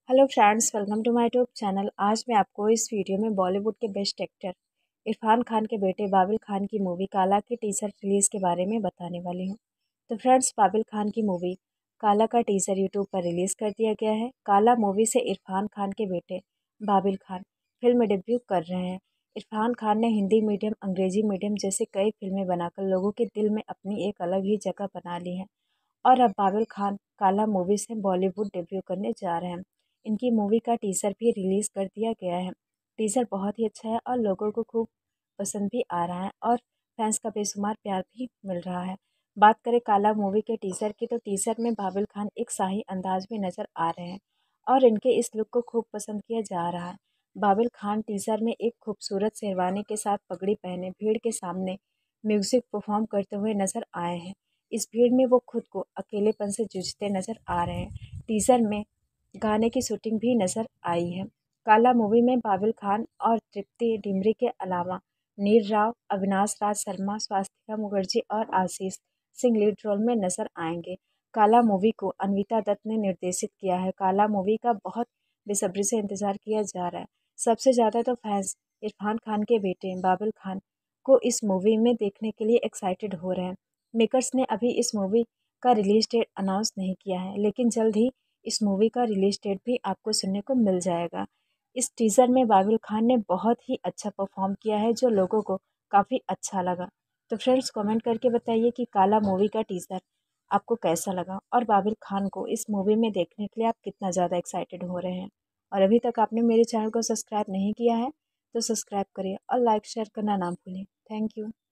Hello friends, welcome to my YouTube channel. आज मैं आपको इस वीडियो में बॉलीवुड के बेस्ट एक्टर इरफान खान के बेटे बाबिल खान की मूवी काला की टीज़र रिलीज़ के बारे में बताने वाली हूँ। तो फ्रेंड्स, बाबिल खान की मूवी काला का टीज़र यूट्यूब पर रिलीज़ कर दिया गया है। काला मूवी से इरफान खान के बेटे बाबिल खान फिल्म डेब्यू कर रहे हैं। इरफान खान ने हिंदी मीडियम, अंग्रेजी मीडियम जैसे कई फिल्में बनाकर लोगों के दिल में अपनी एक अलग ही जगह बना ली है और अब बाबिल खान काला मूवी से बॉलीवुड डेब्यू करने जा रहे हैं। इनकी मूवी का टीज़र भी रिलीज़ कर दिया गया है। टीज़र बहुत ही अच्छा है और लोगों को खूब पसंद भी आ रहा है और फैंस का बेशुमार प्यार भी मिल रहा है। बात करें काला मूवी के टीज़र की, तो टीज़र में बाबिल खान एक शाही अंदाज में नज़र आ रहे हैं और इनके इस लुक को खूब पसंद किया जा रहा है। बाबिल खान टीज़र में एक खूबसूरत शेरवानी के साथ पगड़ी पहने भीड़ के सामने म्यूज़िक परफॉर्म करते हुए नज़र आए हैं। इस भीड़ में वो खुद को अकेलेपन से जूझते नज़र आ रहे हैं। टीज़र में गाने की शूटिंग भी नज़र आई है। काला मूवी में बाबिल खान और तृप्ति डिमरी के अलावा नीर राव, अविनाश राज शर्मा, स्वास्तिका मुखर्जी और आशीष सिंह लीड रोल में नज़र आएंगे। काला मूवी को अन्विता दत्त ने निर्देशित किया है। काला मूवी का बहुत बेसब्री से इंतज़ार किया जा रहा है। सबसे ज़्यादा तो फैंस इरफान खान के बेटे बाबिल खान को इस मूवी में देखने के लिए एक्साइटेड हो रहे हैं। मेकर्स ने अभी इस मूवी का रिलीज डेट अनाउंस नहीं किया है, लेकिन जल्द ही इस मूवी का रिलीज डेट भी आपको सुनने को मिल जाएगा। इस टीज़र में बाबिल खान ने बहुत ही अच्छा परफॉर्म किया है, जो लोगों को काफ़ी अच्छा लगा। तो फ्रेंड्स, कमेंट करके बताइए कि काला मूवी का टीज़र आपको कैसा लगा और बाबिल खान को इस मूवी में देखने के लिए आप कितना ज़्यादा एक्साइटेड हो रहे हैं। और अभी तक आपने मेरे चैनल को सब्सक्राइब नहीं किया है तो सब्सक्राइब करिए और लाइक शेयर करना ना भूलें। Thank you.